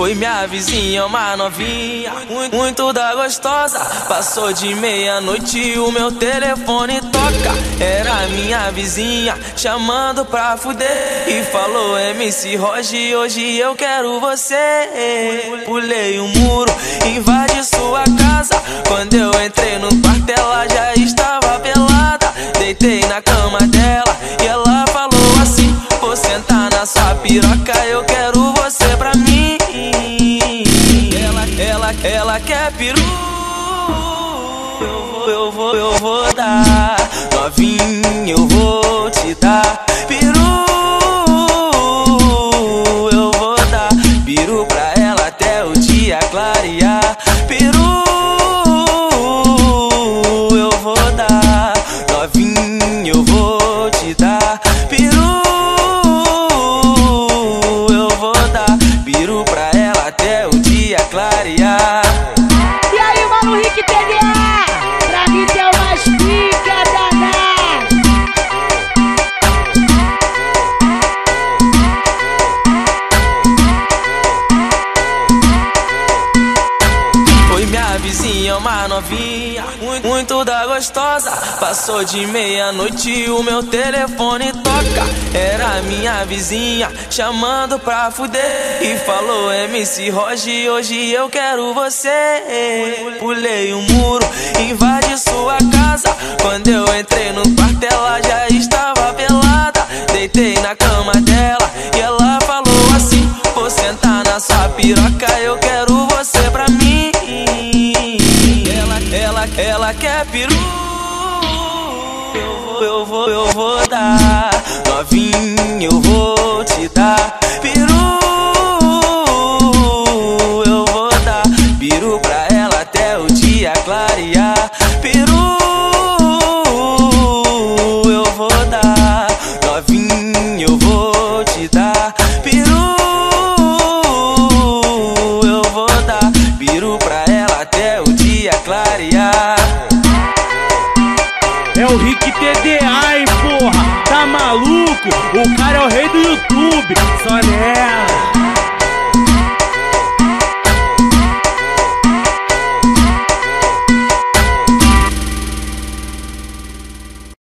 Oi, minha vizinha, uma novinha, muito da gostosa. Passou de meia-noite e o meu telefone toca. Era minha vizinha chamando pra fuder e falou: MC Roger, hoje eu quero você. Pulei o muro, invadi sua casa. Quando eu entrei no quarto ela já estava pelada. Deitei na cama dela e ela falou assim: vou sentar na sua piroca, eu quero você pra mim. Ela quer peru, eu vou dar. Novinho, eu vou te dar peru, eu vou dar peru pra ela até o dia clarear. Peru, eu vou dar. Novinho, eu vou te dar peru, eu vou dar peru pra ela até o dia clarear. E aí, mano, Rick TDA, pra mim tem umas pica danada. Oi, minha vizinha, uma novinha, muito da gostosa. Passou de meia-noite e o meu telefone toca. Era minha vizinha chamando pra fuder e falou: MC Roger, hoje eu quero você. Pulei o muro, invadi sua casa. Quando eu entrei no quarto ela já estava pelada. Deitei na cama dela e ela falou assim: vou sentar na sua piroca, eu quero você pra mim. Ela quer peru, eu vou dar. Novinho, eu vou te dar